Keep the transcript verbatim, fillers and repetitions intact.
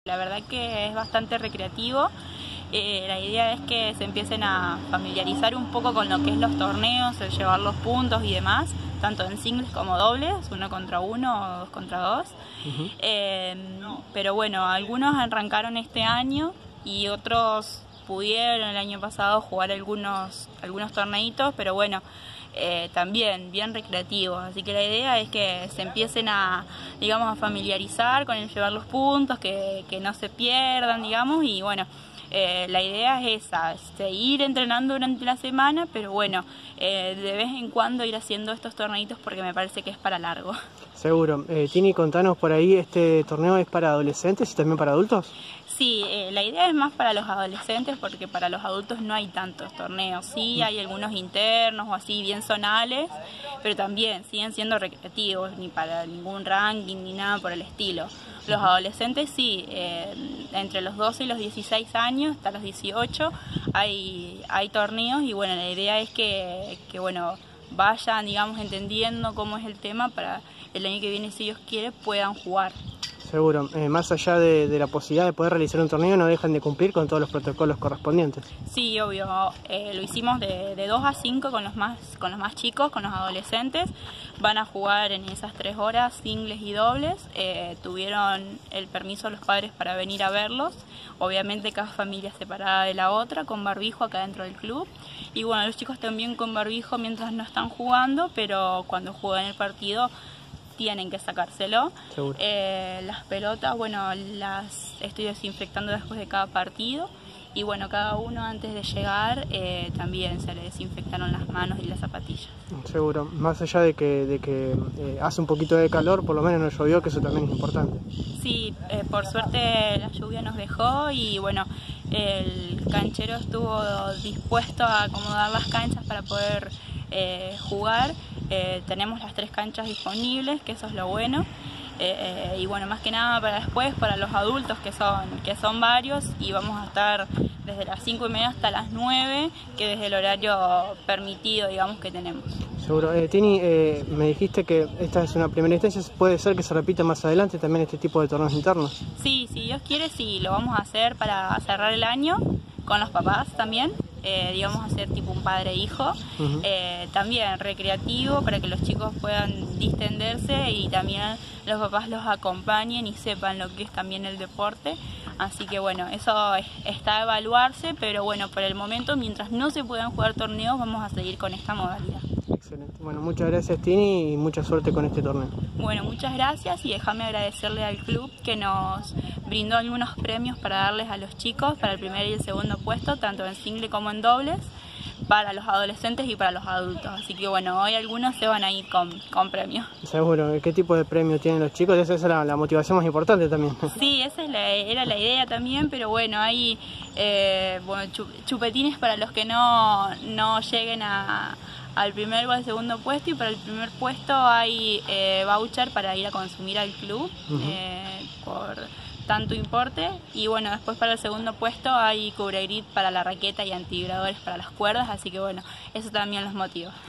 La verdad que es bastante recreativo. Eh, la idea es que se empiecen a familiarizar un poco con lo que es los torneos, el llevar los puntos y demás, tanto en singles como dobles, uno contra uno o dos contra dos. Uh-huh. eh, pero bueno, algunos arrancaron este año y otros pudieron el año pasado jugar algunos, algunos torneitos, pero bueno, eh, también bien recreativos. Así que la idea es que se empiecen a, digamos, a familiarizar con el llevar los puntos, que, que no se pierdan, digamos, y bueno, Eh, la idea es esa, seguir entrenando durante la semana, pero bueno, eh, de vez en cuando ir haciendo estos torneitos porque me parece que es para largo. Seguro. Eh, Tini, contanos por ahí, ¿este torneo es para adolescentes y también para adultos? Sí, eh, la idea es más para los adolescentes porque para los adultos no hay tantos torneos. Sí, hay algunos internos o así bien zonales, pero también siguen siendo recreativos, ni para ningún ranking ni nada por el estilo. Los adolescentes sí, eh, entre los doce y los dieciséis años hasta los dieciocho hay, hay torneos y bueno, la idea es que, que bueno, vayan, digamos, entendiendo cómo es el tema para el año que viene, si Dios quiere, puedan jugar. Seguro. Eh, más allá de, de la posibilidad de poder realizar un torneo, no dejan de cumplir con todos los protocolos correspondientes. Sí, obvio. Eh, lo hicimos de, de dos a cinco con los, más, con los más chicos, con los adolescentes. Van a jugar en esas tres horas singles y dobles. Eh, tuvieron el permiso de los padres para venir a verlos. Obviamente cada familia separada de la otra, con barbijo acá dentro del club. Y bueno, los chicos también con barbijo mientras no están jugando, pero cuando juegan el partido tienen que sacárselo. Eh, las pelotas, bueno, las estoy desinfectando después de cada partido y bueno, cada uno antes de llegar eh, también se le desinfectaron las manos y las zapatillas. Seguro, más allá de que, de que eh, hace un poquito de calor, por lo menos no llovió, que eso también es importante. Sí, eh, por suerte la lluvia nos dejó y bueno, el canchero estuvo dispuesto a acomodar las canchas para poder eh, jugar. Eh, tenemos las tres canchas disponibles, que eso es lo bueno. Eh, eh, y bueno, más que nada para después, para los adultos que son, que son varios, y vamos a estar desde las cinco y media hasta las nueve, que es el horario permitido, digamos, que tenemos. Seguro. Eh, Tini, eh, me dijiste que esta es una primera instancia, ¿puede ser que se repita más adelante también este tipo de torneos internos? Sí, si Dios quiere, sí, lo vamos a hacer para cerrar el año, con los papás también. Eh, digamos, hacer tipo un padre-hijo, uh-huh. eh, también recreativo para que los chicos puedan distenderse y también los papás los acompañen y sepan lo que es también el deporte. Así que bueno, eso es, está a evaluarse, pero bueno, por el momento, mientras no se puedan jugar torneos, vamos a seguir con esta modalidad. Excelente. Bueno, muchas gracias, Tini, y mucha suerte con este torneo. Bueno, muchas gracias y déjame agradecerle al club que nos brindó algunos premios para darles a los chicos para el primer y el segundo puesto, tanto en single como en dobles, para los adolescentes y para los adultos. Así que bueno, hoy algunos se van a ir con, con premios. Seguro. ¿Qué tipo de premio tienen los chicos? Esa es la, la motivación más importante también. Sí, esa es la, era la idea también, pero bueno, hay eh, bueno, chupetines para los que no, no lleguen a... al primer o al segundo puesto, y para el primer puesto hay eh, voucher para ir a consumir al club uh-huh. eh, por tanto importe, y bueno, después para el segundo puesto hay cubre grip para la raqueta y antivibradores para las cuerdas, así que bueno, eso también los motiva.